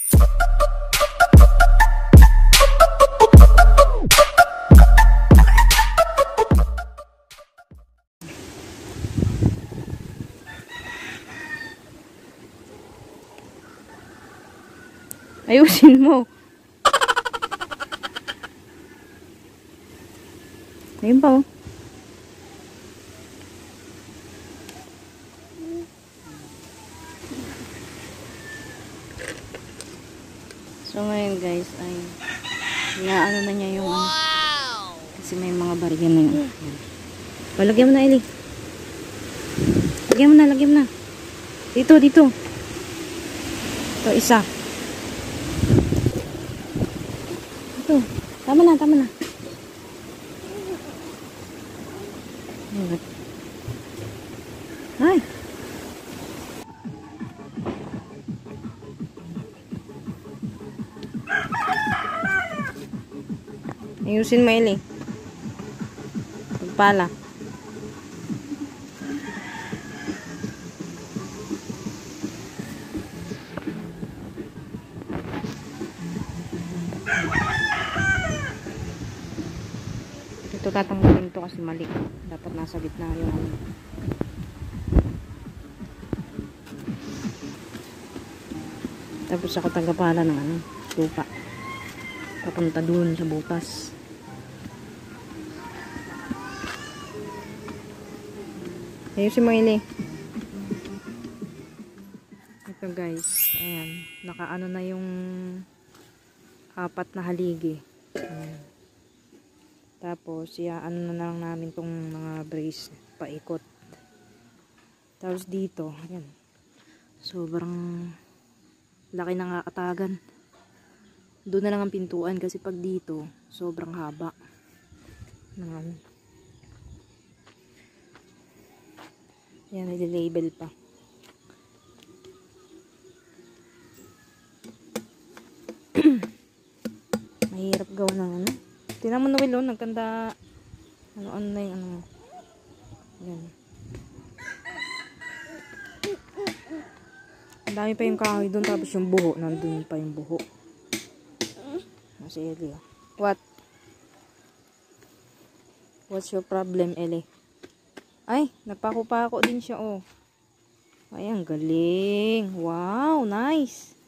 Ayusin mo. Ayun pa oh. So ngayon guys ay ano na niya yung kasi may mga barya na yun. Palagyan mo na, Eli. Lagyan mo na. Dito. Ito, isa. Ito. Tama na. Ay. Ayusin mo, Eli. Pagpala. Ito tatanggalin to kasi mali. Dapat nasa gitna yung ano. Tapos ako tagapala ng ano, lupa. Papunta dun sa butas. Ayusin mo, Eli. Ito guys, ayan, nakaano na yung 4 na haligi. Ayan. Tapos, ano na lang namin tong mga brace paikot. Tapos dito, ayan, sobrang laki ng katagan. Doon na lang ang pintuan kasi pag dito, sobrang haba. Ayan, nililabel pa. Mahirap gawa ng ano. Tingnan mo na Will, nagkanda ano na yung ano. Yan. Ang dami pa yung kahoy doon, tapos yung buho, nandun pa yung buho. Nasa Eli. What's your problem, Eli? Ay, nagpako-pako din siya, oh. Ay, ang galing. Wow, nice.